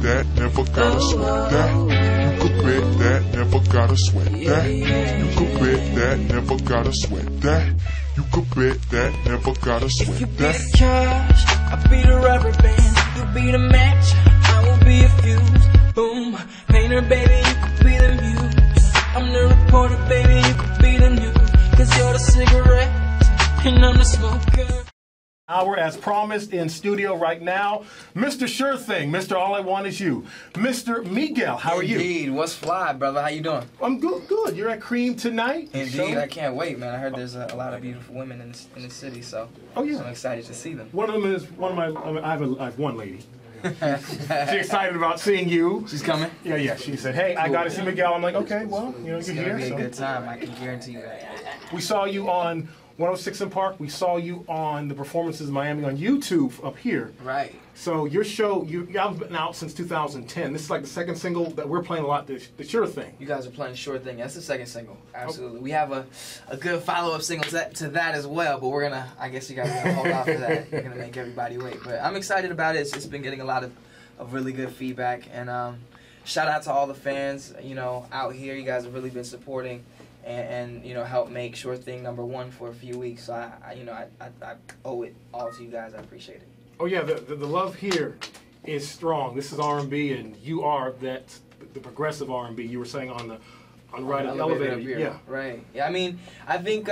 that, never gotta sweat that. You could bet that, never gotta sweat that. You could bet that, never gotta sweat that. You could bet that, never gotta sweat that. If you be the cash, I'll be the rubber band. You be the match, I will be a fuse. Boom, painter baby, you could be the muse. I'm the reporter baby, you could be the news. Cause you're the cigarette, and I'm the smoker. Hour as promised in studio right now, Mr. Sure Thing, Mr. All I Want Is You, Mr. Miguel, how are you? Indeed, what's fly, brother? How you doing? I'm good. You're at Cream tonight. Indeed, I can't wait, man. I heard there's a lot of beautiful women in the city, so I'm excited to see them. One of them is I have one lady. She's excited about seeing you. She's coming? Yeah. She said, hey, I got to see Miguel. I'm like, okay, well, you're it's here. It's going to be a good time. I can guarantee you that. We saw you on 106 in Park. We saw you on the Performances in Miami on YouTube up here. Right. So your show, y'all have been out since 2010. This is like the second single that we're playing a lot, the Sure Thing. You guys are playing Sure Thing. That's the second single. Absolutely. We have a good follow-up single to that as well, but we're going to, I guess you guys are going to hold off for that. You're going to make everybody wait. But I'm excited about it. It's been getting a lot of really good feedback. And shout out to all the fans, out here. You guys have really been supporting and help make Sure Thing #1 for a few weeks. So I owe it all to you guys. I appreciate it. Oh yeah, the love here is strong. This is R&B, and you are the progressive R&B. You were saying on the ride of the elevator. Yeah. Right. Yeah. I mean, I think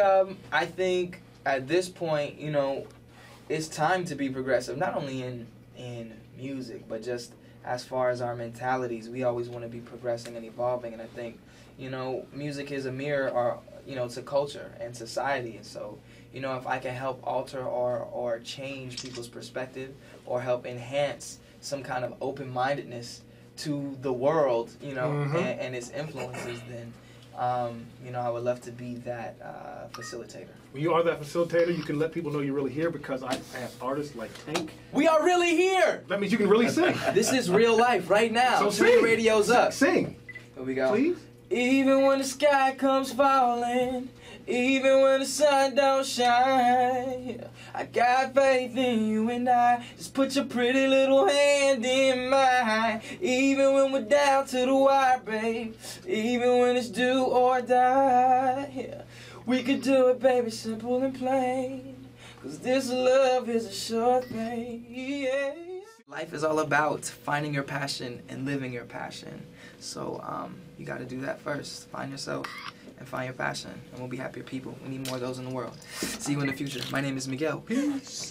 at this point, it's time to be progressive. Not only in music, but just as far as our mentalities. We always want to be progressing and evolving, and I think music is a mirror to culture and society. And so, if I can help alter or change people's perspective or help enhance some kind of open-mindedness to the world, and its influences, then, I would love to be that facilitator. When you are that facilitator, you can let people know you're really here, because I have artists like Tank. We are really here! That means you can really sing. This is real life right now. So sing. Radio's up. Sing. Here we go. Please. Even when the sky comes falling, even when the sun don't shine, I got faith in you and I. Just put your pretty little hand in mine. Even when we're down to the wire, babe, even when it's do or die, we could do it, baby, simple and plain, 'cause this love is a sure thing, yeah. Life is all about finding your passion and living your passion. So you got to do that first. Find yourself and find your passion, and we'll be happier people. We need more of those in the world. See you in the future. My name is Miguel. Peace.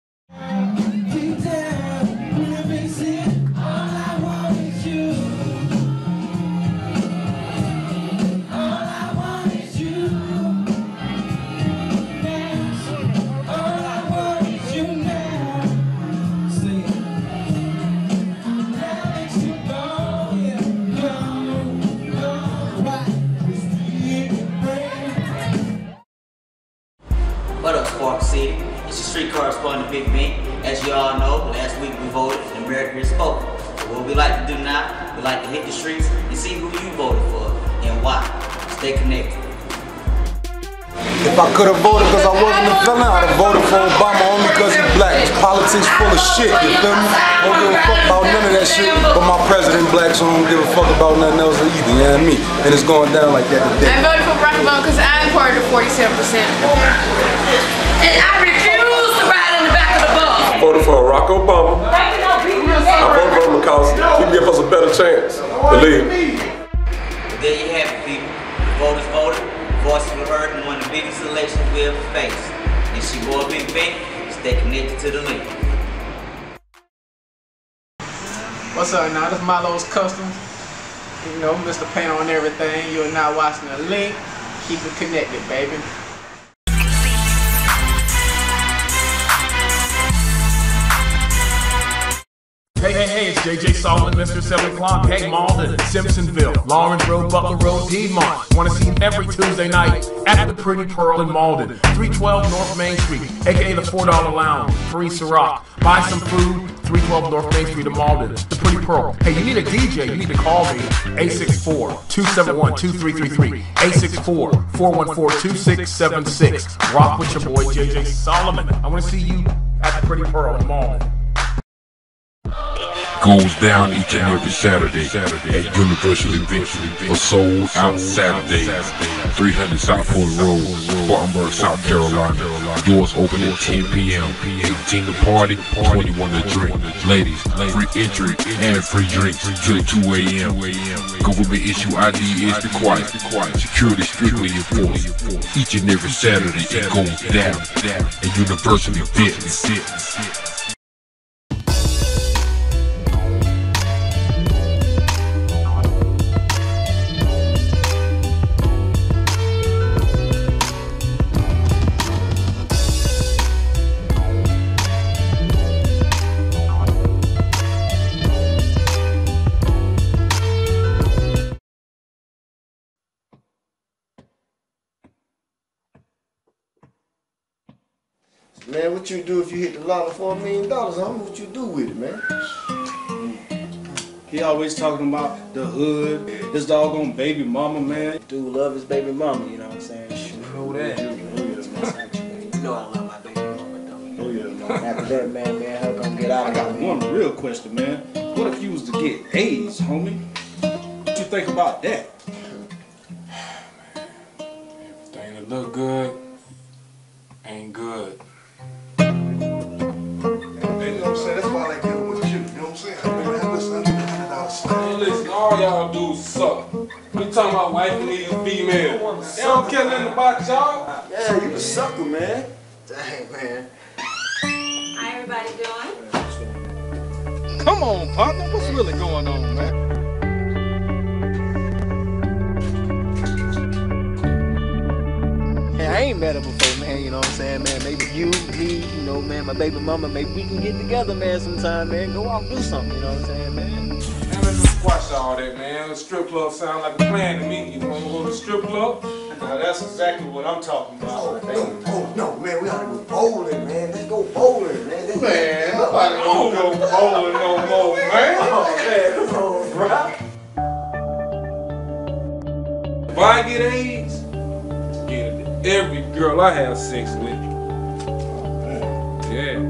What up, Spark City? It's your street correspondent, Big B. As you all know, last week we voted and America has spoken. So what we like to do now, we like to hit the streets and see who you voted for and why. Stay connected. If I could have voted because I wasn't a villain, I'd have voted for Obama only because he's black. Politics full of shit, you feel me? I don't give a fuck about none of that shit, but my president black, so I don't give a fuck about nothing else either, you know what I mean? And it's going down like that today. I voted for Barack Obama because I'm part of the 47%. And I refuse to ride in the back of the bus. I voted for Barack Obama. I voted for him because he give us a better chance to live. There you have it, people. The voters voted. Voices were heard in one of the biggest elections we ever faced. It's your boy Big Ben. Stay connected to the link. What's up now? This is Milo's Customs. Mr. Paint on everything. You're now watching the link. Keep it connected, baby. Hey, it's JJ Solomon, Mr. 7 O'Clock. Hey, Malden, Simpsonville, Lawrence Road, Butler Road, Piedmont. Want to see him every Tuesday night at the Pretty Pearl in Malden, 312 North Main Street, aka the $4 Lounge, free Ciroc. Buy some food, 312 North Main Street in Malden, the Pretty Pearl. Hey, you need a DJ, you need to call me, 864-271-2333, 864-414-2676. Rock with your boy, JJ Solomon. I want to see you at the Pretty Pearl in Malden. goes down each and every Saturday at Universal Events for Sold Out Saturdays, 300 South Point Road, Spartanburg, South Carolina. Doors open at 10 p.m. 18 to party, 21 to drink. Ladies, free entry and free drinks till 2 a.m. Government issue ID is required. Security strictly enforced. Each and every Saturday it goes down at Universal Events. Man, what you do if you hit the lotto for $1 million, homie? What you do with it, man? He always talking about the hood, his doggone baby mama, man. Dude love his baby mama, you know what I'm saying? Who that? You know I love my baby mama, though. Oh, yeah, man. After that, man, her gonna get out I of got one real question, man. What if you was to get AIDS, homie? What you think about that? Everything that look good ain't good. You know what I'm saying? That's why I like dealing with you. You know what I'm saying? I mean, listen, Hey, listen, all y'all dudes suck. We talking about wife and these females. They don't care nothing about y'all. Yeah, you a sucker, man. Dang, man. How everybody doing? Come on, partner. What's really going on, man? Man, I ain't met her before, man, you know what I'm saying, man? Maybe you, me, you know, man, my baby mama, maybe we can get together, man, sometime, man. Go out and do something, you know what I'm saying, man? Man, let's just squash all that, man. The strip club sound like a plan to me. You wanna go to the strip club? Now, that's exactly what I'm talking about. Oh, no, man, we gotta go bowling, man. Let's go bowling, man. Man, nobody don't go bowling no more, man. Oh, man, come on, bro. If I get AIDS, get it. Every girl I have sex with. Yeah.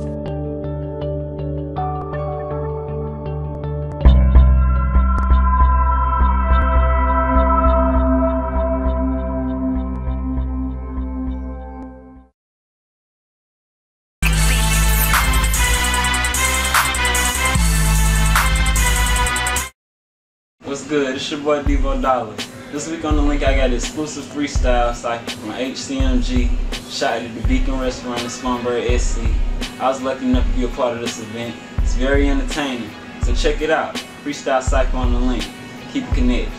What's good? It's your boy Devo Dollar. This week on The Link, I got exclusive freestyle cycle from HCMG, shot at the Beacon Restaurant in Spartanburg, SC. I was lucky enough to be a part of this event. It's very entertaining, so check it out. Freestyle cycle on The Link. Keep it connected.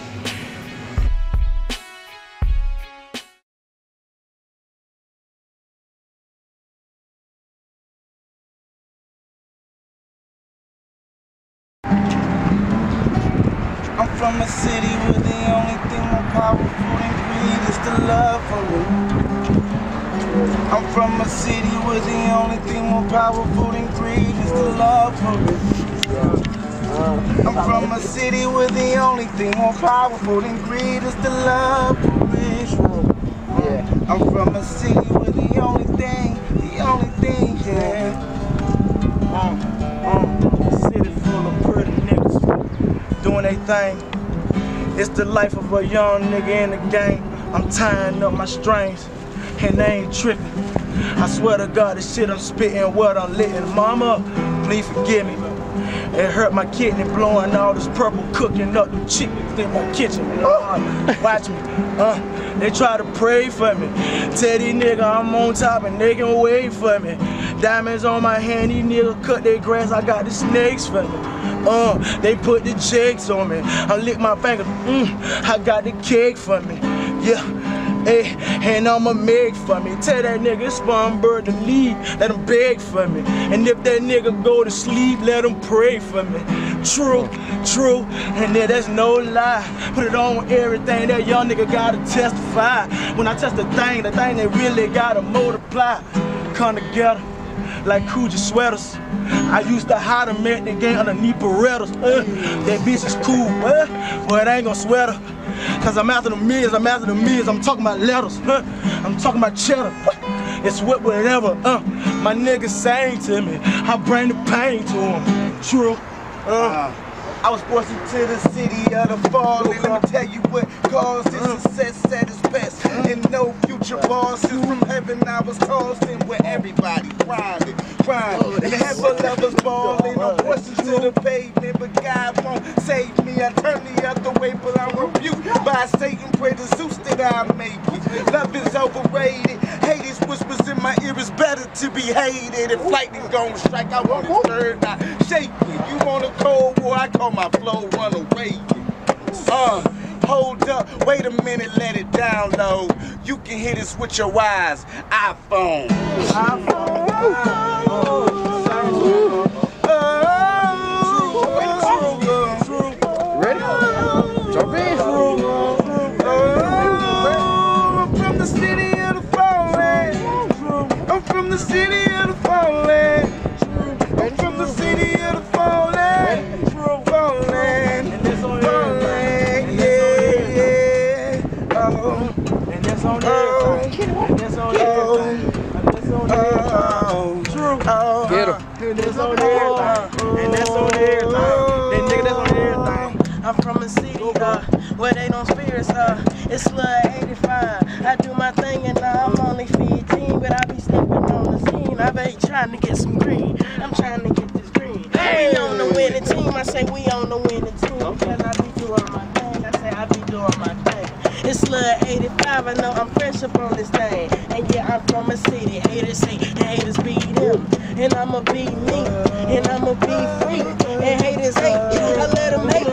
I'm from a city where the only thing more powerful than greed is the love for me. I'm from a city where the only thing more powerful than greed is the love for me. I'm from a city where the only thing more powerful than greed is the love for me. I'm from a city where the only thing, yeah. City full of pretty niggas doing their thing. It's the life of a young nigga in the game. I'm tying up my strings and they ain't tripping. I swear to God, this shit I'm spitting, what I'm letting. Mama, please forgive me. It hurt my kidney blowing all this purple cooking up the chickens in my kitchen. Watch me, they try to pray for me. Tell these niggas I'm on top and they can wait for me. Diamonds on my hand, these niggas cut their grass, I got the snakes for me. They put the checks on me. I lick my fingers, I got the cake for me. Yeah, hey, and I'ma make for me. Tell that nigga Spartanburg to leave, let him beg for me. And if that nigga go to sleep, let him pray for me. True, true, and that's no lie. Put it on everything, that young nigga gotta testify. When I test the thing they really gotta multiply. Come together like Coogee sweaters. I used to hide them at the game underneath Berettas. That bitch is cool, but I ain't gon' sweat her. Cause I'm after the millions, I'm talking about letters, I'm talking about cheddar. It's whatever, my niggas sang to me, I bring the pain to them. True, I was forced into the city of the fall, and let me tell you what caused this success at its best. And no future bosses from heaven I was tossing where everybody grinding. And half of lovers balling, no questions to the pavement, but God won't save me. I turn the other way, but I'm rebuked by Satan. Pray to Zeus that I make it. Love is overrated. Haters whispers in my ear, it's better to be hated. If lightning gon' strike, I want it stirred, not shaking. You want a cold war, I call my flow runaway. Hold up, wait a minute, let it download. You can hit us with your eyes, iPhone. Ready? Jump in. I'm from the city of the fallen. I'm from the city of the fallen. I'm from the city of the fallen. I'm from a city where they don't spirits. It's Lil 85. I do my thing and now I'm only 15, but I be stepping on the scene. I be trying to get some green. I'm trying to get this green. We on the winning team. I say we on the winning team. Cause I be doing my thing. I say I be doing my thing. It's Lil 85. I know I'm fresh up on this thing. And yeah, I'm from a city. Haters say and haters be them. And I'ma be me. And I'ma be free. And haters hate. I let them hate.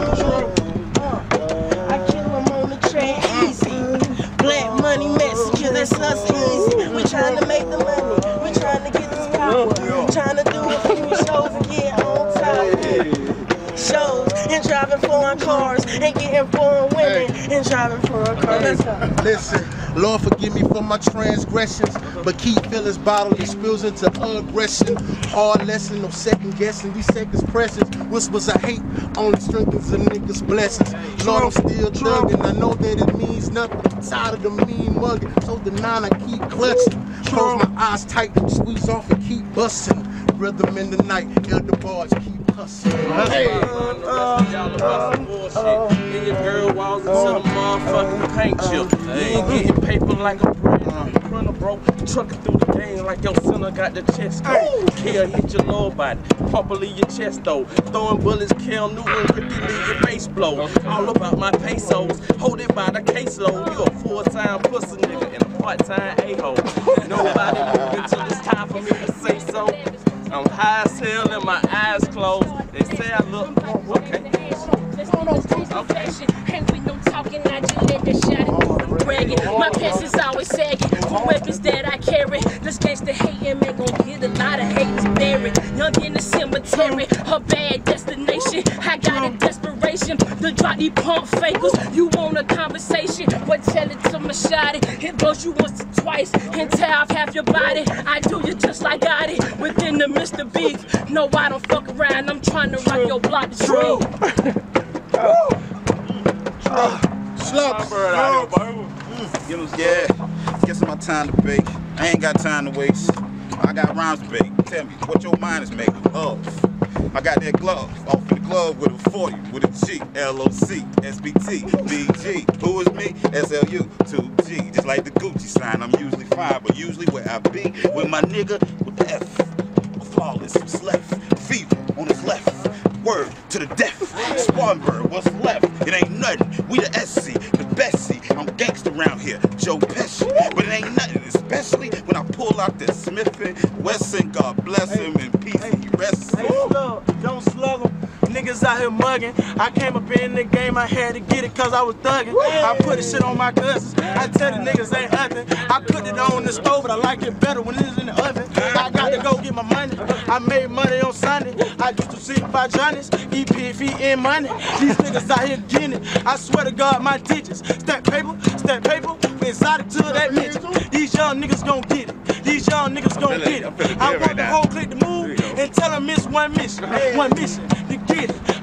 I kill them on the train easy. Black money messages, that's us easy. We trying to make the money. We trying to get this power. Trying to do a few shows and get on top. Shows and driving foreign cars and getting foreign women and driving foreign cars. Listen, Lord forgive me for my transgressions, but keep feelings bottled and spills into aggression. Hard lesson, no second guessing. These seconds precious. Whispers I hate only strengthens a nigga's blessings. Lord, I'm still thugging. I know that it means nothing. I'm tired of the mean mugging. So the 9 I keep clutching. Close my eyes tight, squeeze off and keep busting. Rhythm in the night, elder bars keep hustling. Hey. And your girl walks into the motherfucking paint chip. You ain't getting paper like a printer, bro. Trucking through the game like your center got the chest cold. Kill hit your lower body, properly your chest though. Throwing bullets, Cal Newton, quickly leave your face blow. All about my pesos, hold it by the caseload. You a full-time pussy nigga and a part-time a-hole. Nobody moving till it's time for me to say so. I'm high as hell and my eyes closed. They say I look okay. Ain't with no talking, I just let the shot and bragging. My pants is always sagging for weapons that I carry. This gangsta hating man gon' get a lot of haters buried. Young in the cemetery, her bad destination. I got a desperation to drop these pump fakers. You want a conversation? Well, tell it to my shawty. It blows you once or twice and tear off half your body. I do you just like Gotti within the Mr. Beef. No, I don't fuck around. I'm trying to rock your block the street. Yeah, guess my time to bake. I ain't got time to waste. I got rhymes to bake. Tell me what your mind is making of. I got that glove, off in the glove with a 40, with a G, L-O-C, S-B-T, B-G. Who is me? S-L-U, 2G. Just like the Gucci sign, I'm usually fine, but usually where I be with my nigga with the F. Flawless, what's left? Fever on his left. Word to the death. Swanberg, what's left? It ain't nothing. We the SC, the Bessie. I'm gangsta around here, Joe Pesci. But it ain't nothing, especially when I pull out that Smith & Wesson. God bless him and peace he rests. Don't slug them. Niggas out here mugging. I came up in the game, I had to get it cause I was thugging. I put this shit on my cousins. I tell the niggas ain't nothing. I put it on the stove, but I like it better when it's in the oven. I got to go get my money. I made money on Sunday. I used to see by Johnny's, EPF in money. These niggas out here getting it. I swear to God, my digits. Stack paper, we exotic to that bitch. These young niggas gon' get it. These young niggas gon' get it. I want the whole clique to move and tell them it's one mission. One mission to get it.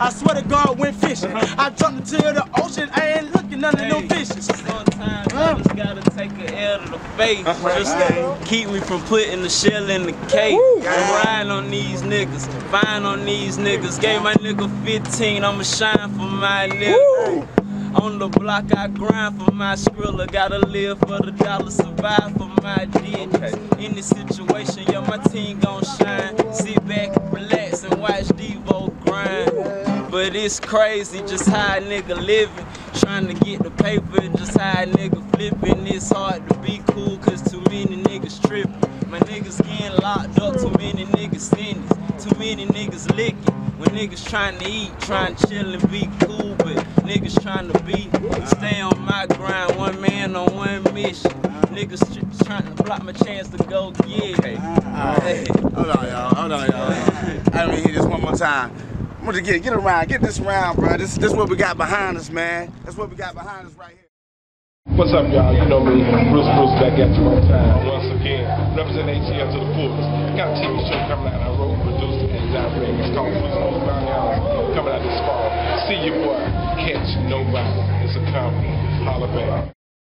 I swear to God, went fishing. I jumped into the ocean, I ain't looking under no fishes. Sometimes I just gotta take an L to the face. Just to keep me from putting the shell in the cake. I'm riding on these niggas, fine on these niggas. Gave my nigga 15, I'ma shine for my nigga. On the block I grind for my skrilla. Gotta live for the dollar, survive for my digits. In this situation, yeah, my team gon' shine. Sit back, relax, and watch Devo grind. But it's crazy just how a nigga living. Trying to get the paper, just how a nigga flipping. It's hard to be cool, cause too many niggas tripping. My niggas getting locked up, too many niggas sentenced. Too many niggas licking. When niggas trying to eat, trying to chill and be cool, but niggas trying to stay on my grind, one man on one mission. Niggas trying to block my chance to go get it. Hold on, y'all. I don't hear this one more time. I'm gonna get around, get this around, bro. This what we got behind us, man. That's what we got behind us right here. What's up, y'all? You know me, Bruce back at you on time. Once again, representing ATL to the fullest. I got a TV show coming out. I wrote, produced, and directed. It's called Police Most Bounty House. Coming out this fall. See your boy, Catch Nobody. It's a comedy. Holla back.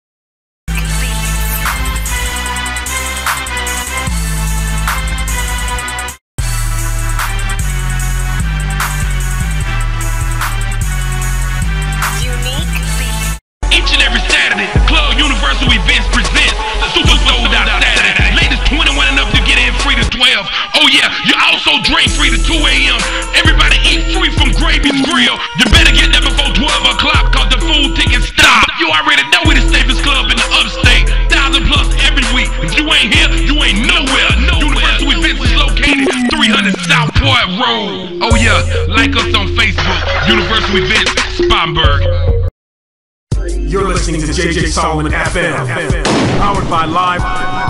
Universal Events presents the Super Sold Out Saturday. Ladies 21 and up, you get in free to 12. Oh yeah, you also drink free to 2 a.m. Everybody eat free from Gravy's Grill. You better get there before 12 o'clock, cause the food tickets stop. You already know we the safest club in the upstate. 1,000 plus every week. If you ain't here, you ain't nowhere. Universal Events is located 300 Southport Road. Oh yeah, like us on Facebook. Universal Events, Spartanburg. You're listening to JJ Solomon FM, powered by Live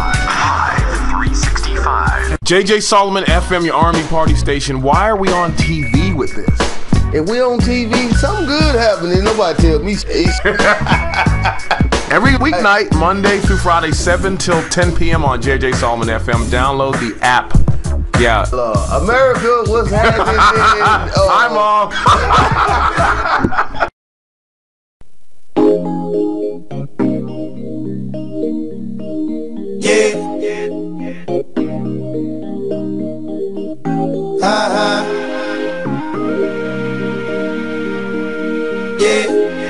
365. JJ Solomon FM, your Army party station. Why are we on TV with this? If we on TV, something good happening. Nobody tell me. Every weeknight, Monday through Friday, 7 till 10 p.m. on JJ Solomon FM. Download the app. Yeah. America, what's happening? I'm off. Yeah. Yeah.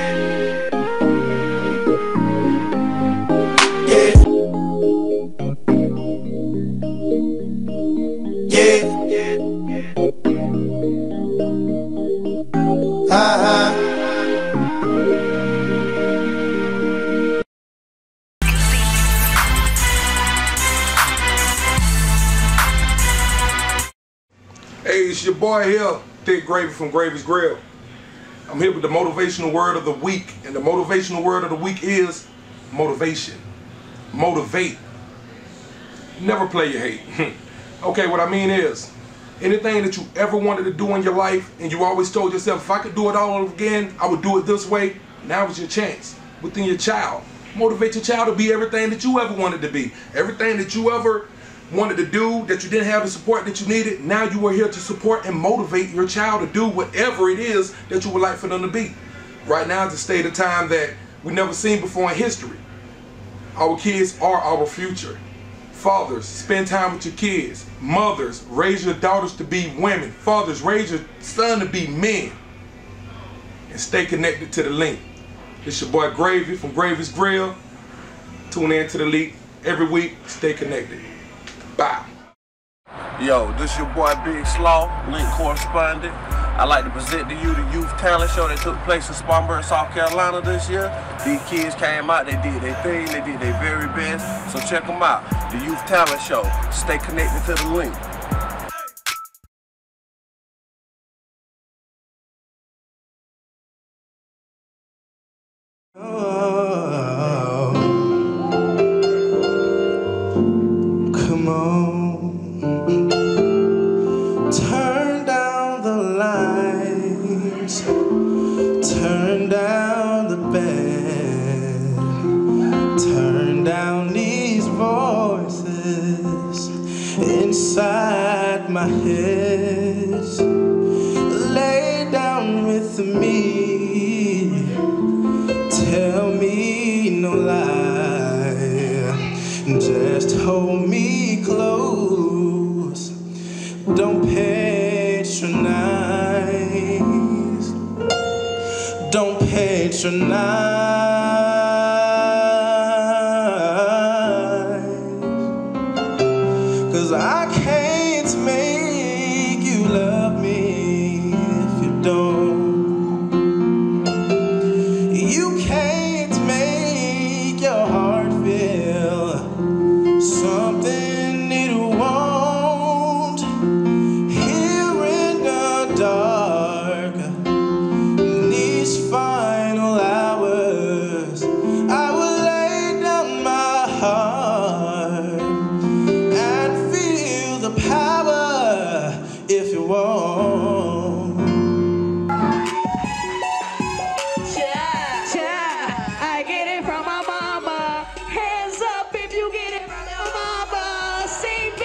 Hey, it's your boy here, Thick Gravy from Gravy's Grill. I'm here with the motivational word of the week, and the motivational word of the week is motivation. Motivate. Never play your hate. Okay, what I mean is, anything that you ever wanted to do in your life, and you always told yourself, if I could do it all over again, I would do it this way. Now is your chance within your child. Motivate your child to be everything that you ever wanted to be. Everything that you ever wanted to do that you didn't have the support that you needed, now you are here to support and motivate your child to do whatever it is that you would like for them to be. Right now is a state of time that we've never seen before in history. Our kids are our future. Fathers, spend time with your kids. Mothers, raise your daughters to be women. Fathers, raise your son to be men. And stay connected to the link. It's your boy Gravy from Gravy's Grill. Tune in to the link every week. Stay connected. Bye. Yo, this your boy Big Slaw, Link correspondent. I'd like to present to you the Youth Talent Show that took place in Spartanburg, South Carolina this year. These kids came out, they did their thing, they did their very best. So check them out, the Youth Talent Show. Stay connected to the link. Come on, turn down the lights, turn down the bed, turn down these voices inside my head, lay down with me. Tell me no lie. Just hold me close. Don't patronize. Don't patronize. 'Cause I can't make you love me if you don't. You can't make your heart feel something it won't. Here in the dark, in these final hours, I will lay down my heart and feel the power if you won't. I get it from my mama. Hands up if you get it from your mama. CB.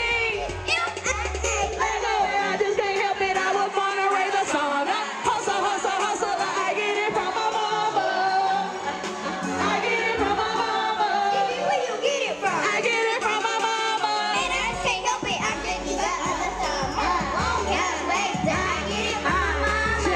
I just can't help it. I was born to raise a son. Hustle, hustle, hustle. I get it from my mama. I get it from my mama. Where you get it from? I get it from my mama. And I just can't help it. I'm just you got other son. I get it from my mama.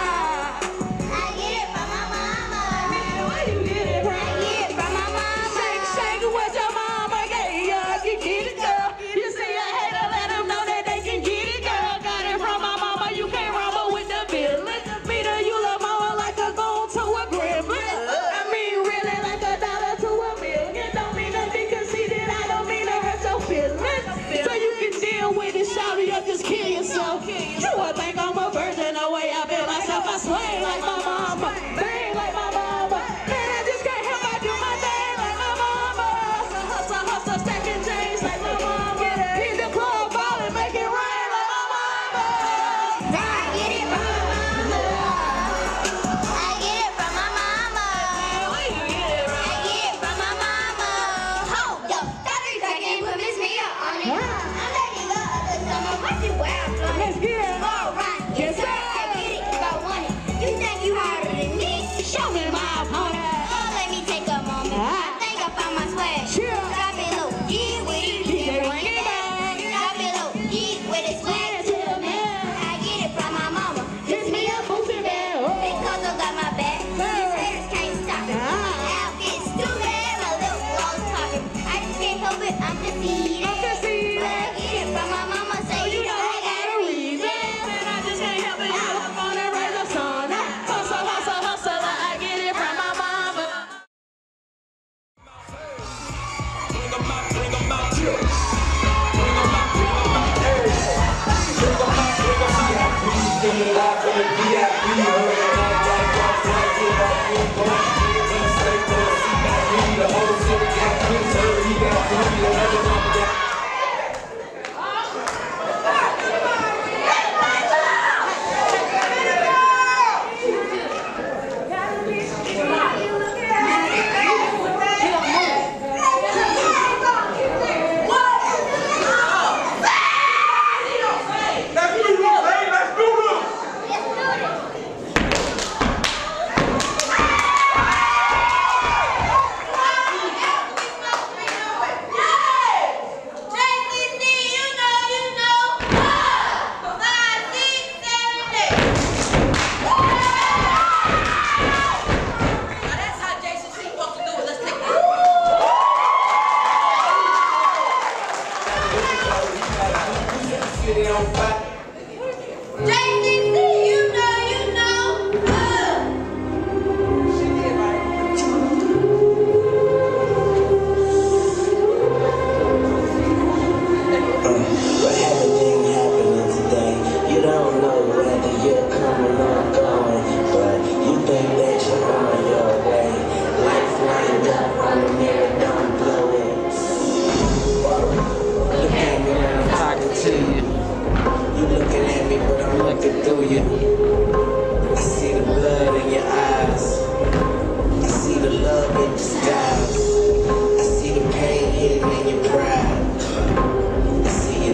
I get it from my mama. Where you get it from? I get it from my mama. Shake, shake it with your mama. Yeah, you get it, girl. You see a hater, let them know that they can get it, girl. Got it from my mama. You can't rumble with the villain. Peter, you love mama like a gold to a gremlin. I mean, really like $1 to $1 million. Don't mean to be conceited. I don't mean to hurt your feelings. So you can deal with it, shout it up, just kill yourself. You would think I'm a virgin the way I build myself. I sway like my mama, bang like my mama. Man, I just can't help I do my thing like my mama. Hustle, hustle, hustle, stacking chains like my mama. Hit the club, ball and make it rain like my mama. I get it from my mama. I get it from my mama. Where you get it from? I get it from my mama. Hold up, stop it, I can't put Miss Mia on it. I'm letting go of the summer, watch it where I'm from. Let's get it. All right, yes sir. I get it if I want it. You think you harder than me? Show me my opponent. Oh, let me take a moment. I think I found my swag. Drop it low, get with it, DJ Ring it back. Drop it low, get with it, swag to the man. I get it from my mama. Miss Mia, boosting band. Because I got my back. These haters can't stop it. My outfit's stupid, my little clothes popping. I just can't help it, I'm defeated. But I get it from my mama, so you know I got a reason. And I just can't help it, I was born to raise a son. Hustle, hustle, hustle, I get it from my mama.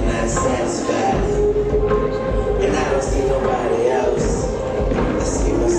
Satisfied, and I don't see nobody else. I see myself.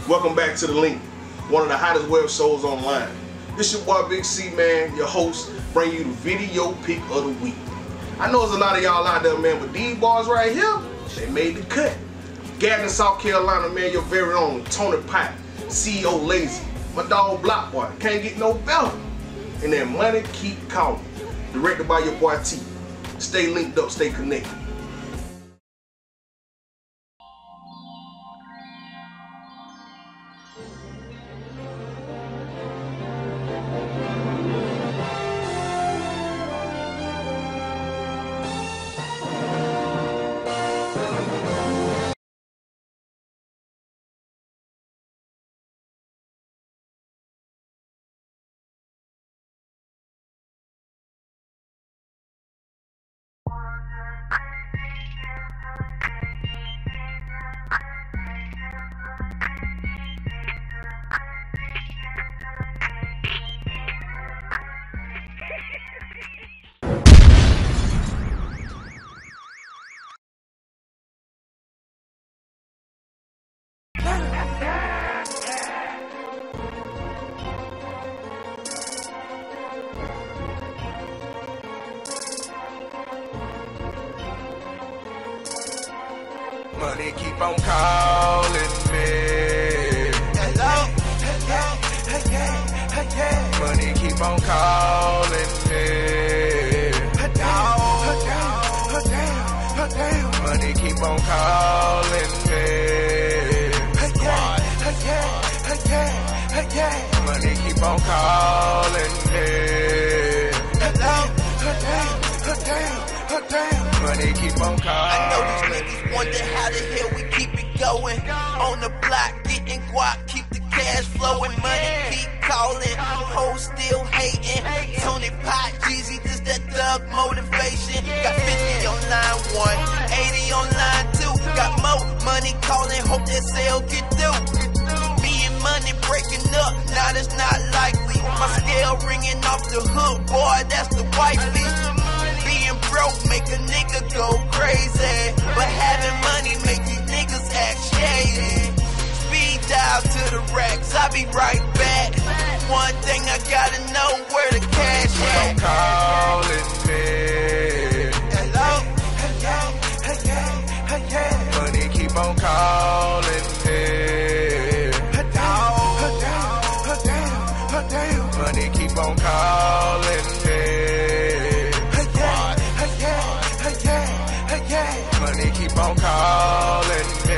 Welcome back to The Link, one of the hottest web shows online. This your boy Big C, man, your host, bring you the video pick of the week. I know there's a lot of y'all out there, man, but these boys right here, they made the cut. Gadsden, South Carolina, man, your very own Tony Pike, CEO Lazy, my dog Block Boy, can't get no better. And then Money Keep Calling, directed by your boy T. Stay linked up, stay connected. Money keep on calling me. Hello, hello, hey, hey. Money keep on calling me. Money keep on calling me. Money keep on calling me. Money keep on calling. I know these niggas wonder how the hell we keep it going. On the block, getting guap, keep the cash flowing. Money keep calling, hoes still hating. Tony Pike, Jeezy, just that thug motivation. Got 50 on line 1, 80 on line 2. Got more money calling, hope that sale get through. Me and Money breaking up, now that's not likely. My scale ringing off the hook, boy, that's the wifey. Being broke make a nigga go crazy, but having money make these niggas act shady. Speed dial to the racks, I'll be right back. One thing I gotta know, where the cash at. Calling me. Hello, hello, hey, money keep on calling me. Money keep on calling me. Money keep on calling me.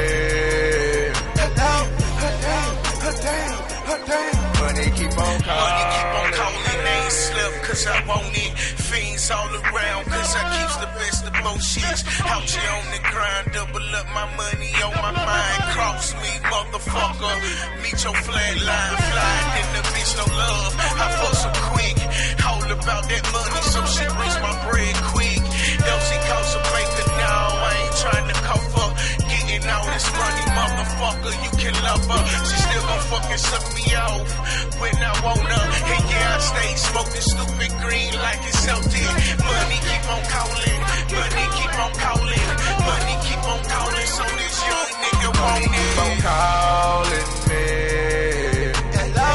Money keep on calling me. Ain't slip cause I want it. Fiends all around cause I keeps the best of both shits. Out here on the grind, double up my money on my mind. Cross me, motherfucker. Meet your flat line, flying in the bitch, no love. I fuck so quick, all about that money, so she brings my bread quick. Elsie calls a baker, no, I ain't trying to cuff her. Getting all this money, motherfucker, you can love her. She still gon' fucking suck me off when I want her. And yeah, I stay smoking stupid green like it's healthy. Money keep on calling, money keep on calling, money keep on calling, so this young nigga want it. Keep on calling me. hello,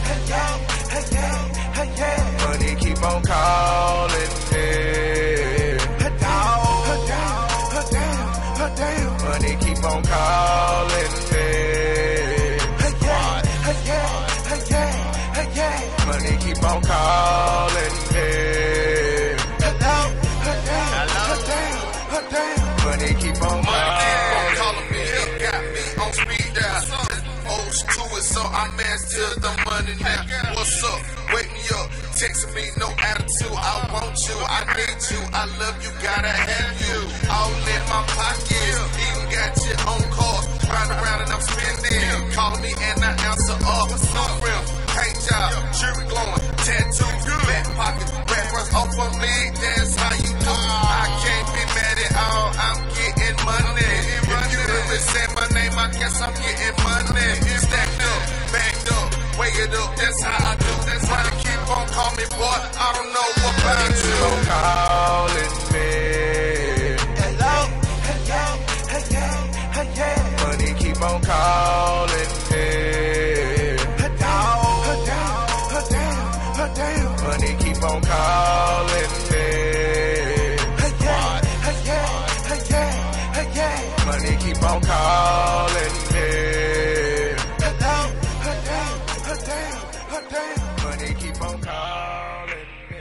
Money keep on calling me. Money keep on calling me. Money keep on calling me. Money keep on calling me. It got me on speed dial. O's to it, so I'm to the money now. What's up? Wake me up. Texting me, no attitude. I want you, I need you, I love you, gotta have you. All in my pockets, even got your own car. Round around and I'm spending. Calling me and I answer up. No rim, paint job, jewelry glowing, tattoos, back pocket, rappers off of me. That's how you do. I can't be mad at all. I'm getting money. If you really say my name, I guess I'm getting money. Stacked up, backed up, weigh it up. That's how I do. That's why I keep on calling me, boy. I don't know what about you. Keep on calling me. hello, Money keep on calling me. Money keep on calling me. Money keep on calling me.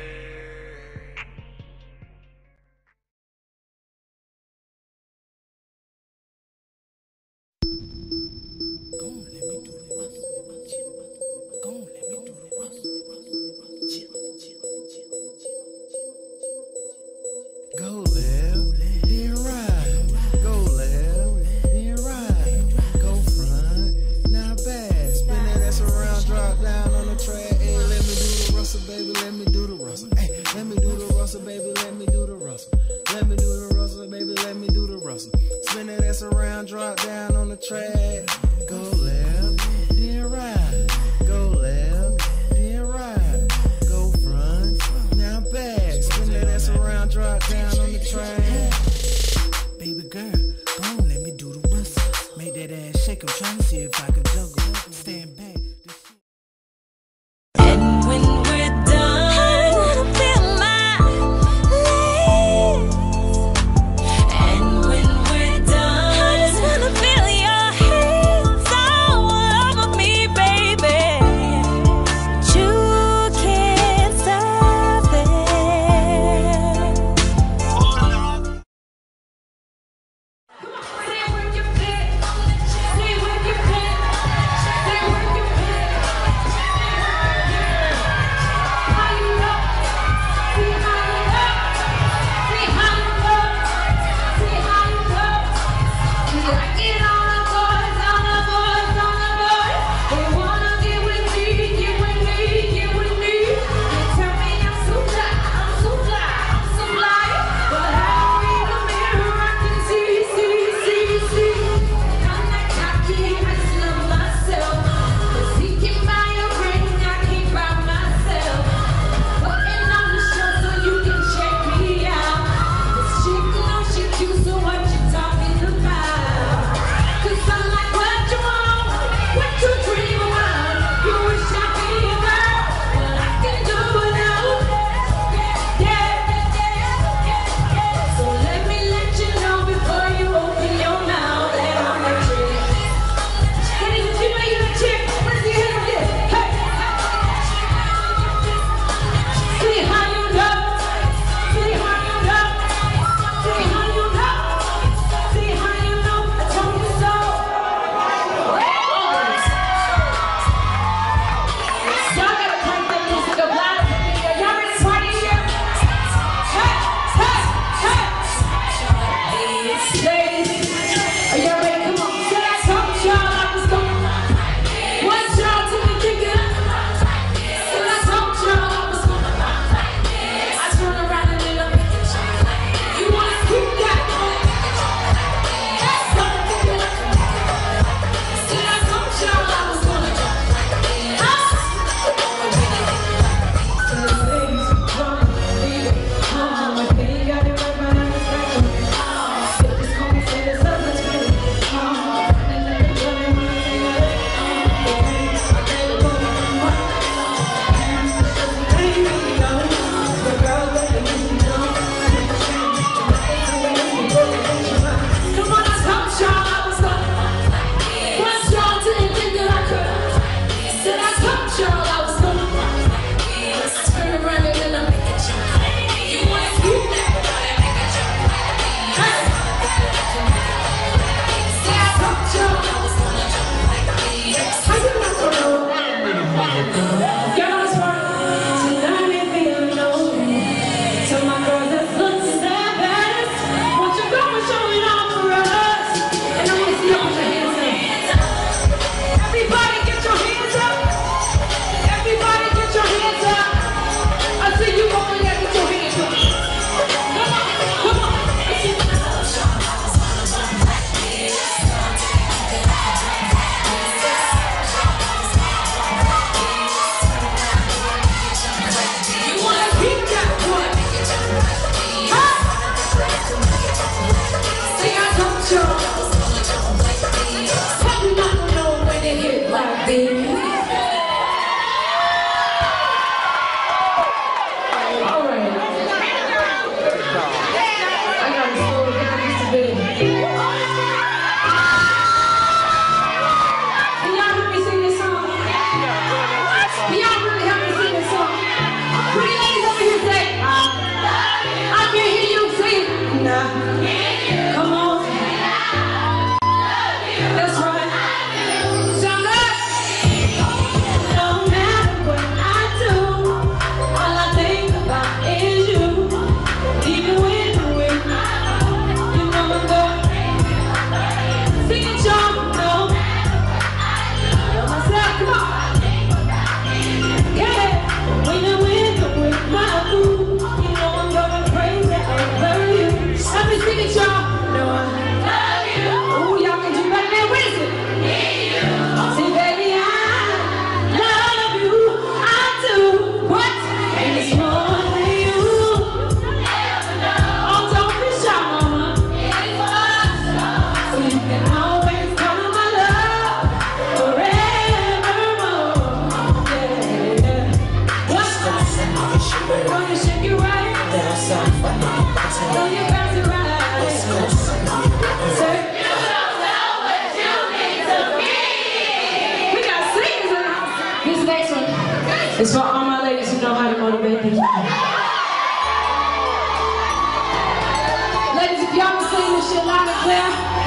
Go left, then right. Go left, then right. Go front, now back. Spin that ass around, drop down on the track. Hey, let me do the Russell, baby, let me do the Russell. Hey, let me do the Russell, baby, let me do the Russell. Let me do the Russell, baby, let me do the Russell. Spin that ass around, drop down on the track. Go left, then right. Go left, then right. Go front, now back. Spin that ass around, drop down on the track. Baby girl, go on, let me do the Russell. Make that ass shake, I'm trying to see if I can juggle. Stand back. And when we're done, I wanna feel my legs. And when we're done, I just wanna feel your hands all over me, baby. But you can't stop it. Stay with your pit, stay with your pit. And always call my love forevermore. Yeah. What's that? Gonna shake it right. Gonna you bounce it right. Say, you don't know what you mean to me. We got singers in the house. This next one is for all my ladies who know how to motivate me. Ladies, if y'all can sing this shit loud and clear.